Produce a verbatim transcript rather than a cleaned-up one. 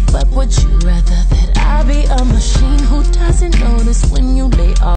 But would you rather that I be a machine who doesn't notice